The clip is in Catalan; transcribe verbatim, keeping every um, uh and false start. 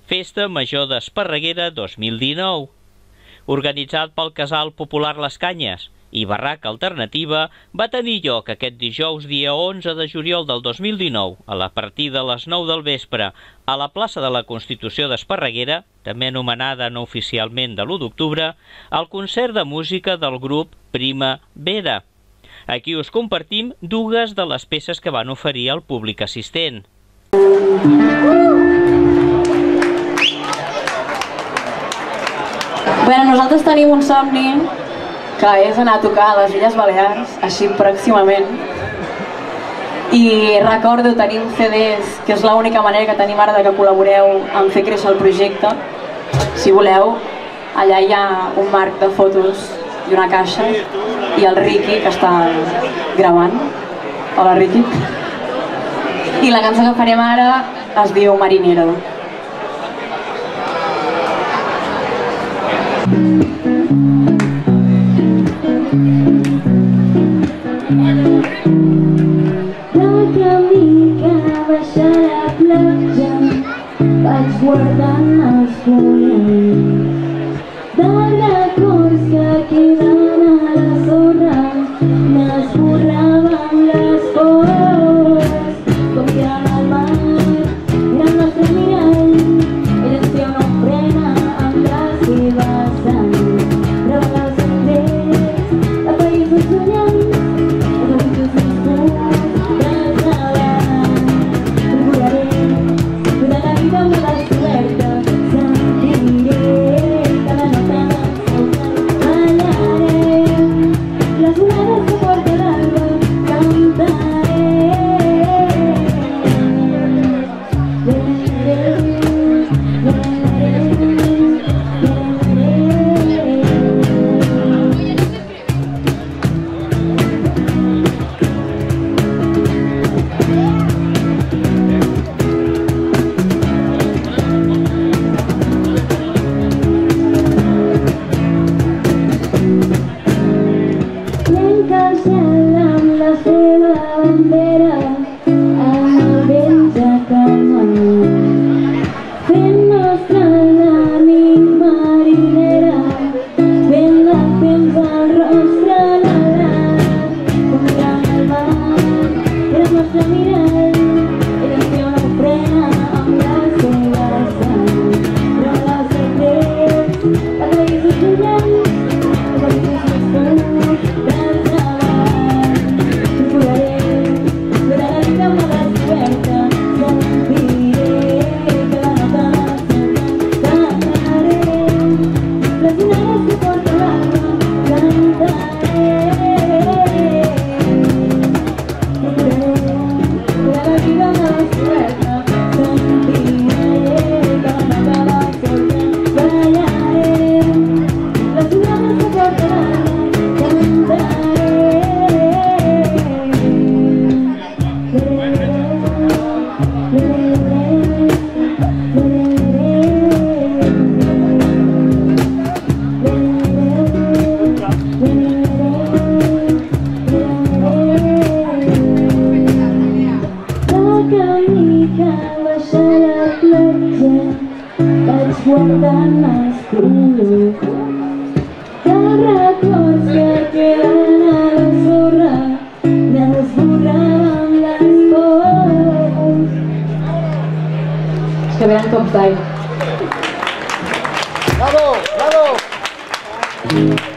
Festa Major d'Esparreguera dos mil dinou. Organitzat pel Casal Popular Les Canyes i Barraca Alternativa, va tenir lloc aquest dijous dia onze de juliol del dos mil dinou, a la partir de les nou del vespre, a la plaça de la Constitució d'Esparreguera, també anomenada no oficialment de l'u d'octubre, el concert de música del grup Prima Vera. Aquí us compartim dues de les peces que van oferir al públic assistent. Bé, nosaltres tenim un somni que és anar a tocar a les Illes Balears, així pròximament. I recordo tenir C Ds, que és l'única manera que tenim ara que col·laboreu en fer créixer el projecte. Si voleu, allà hi ha un marc de fotos i una caixa, i el Riqui, que està gravant. Hola, Riqui. I la cançó que farem ara es diu Marinero. Vaig guardant els fulls de records que queden a la sorra, m'esborraven les pors, com que en el mar era el nostre mirall, eres que no frena amb la seva sang, però els senders de països llunyans, els desitjos viscuts dels navegants, procuraré cuidar la vida amb la descoberta, sentiré cada nota ballaré les onades que porta l'alba, cantaré trenca el cel amb la seva bandera, amb el vent de calma, fent nostra l'ànima marinera, fent del temps al rostre alegrat, com mirant el mar, era el nostre mirall, era que no frena amb la seva sang, però els senders de països llunyans, els països viscuts dels navegants, procuraré cuidar la vida amb la descoberta, sentiré cada nota cantaré les onades que porta l'alba, cantaré procuraré cuidar la vida amb la descoberta, sentiré cada nota solta, ballaré les onades que porta l'alba, guardant els fulls dels records que queden a la sorra, m'esborraven les pors. És que venen cops d'aigua. Bravo, bravo!